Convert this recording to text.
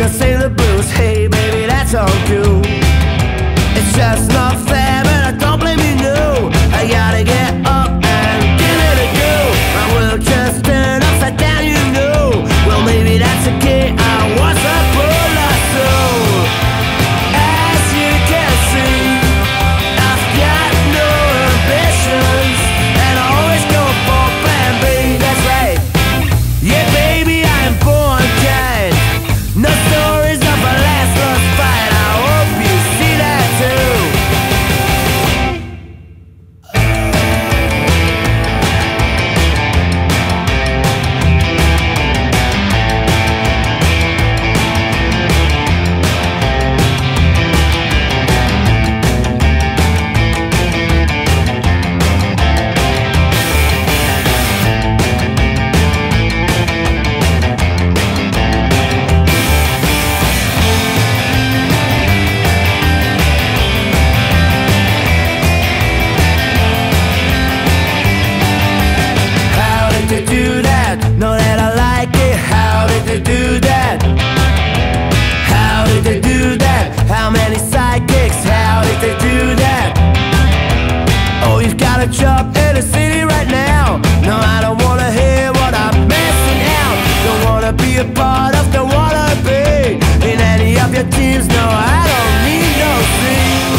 gonna sing the blues. Hey baby, that's all cool. It's just not fair, but I don't blame you, no. I gotta get up and give it a go. My world just turned upside down, you know. Well, maybe that's okay, I was a poor lost soul. As you can see, I've got no ambitions, and I always go for plan B, that's right. Yeah baby, I am born kind. No stories of a last lost fight. I hope you see that too. Know that I like it. How did they do that? How did they do that? How many sidekicks? How did they do that? Oh, you've got a job in the city right now. No, I don't wanna hear what I'm missing out. Don't wanna be a part of, don't wanna be in any of your teams. No, I don't need no scene.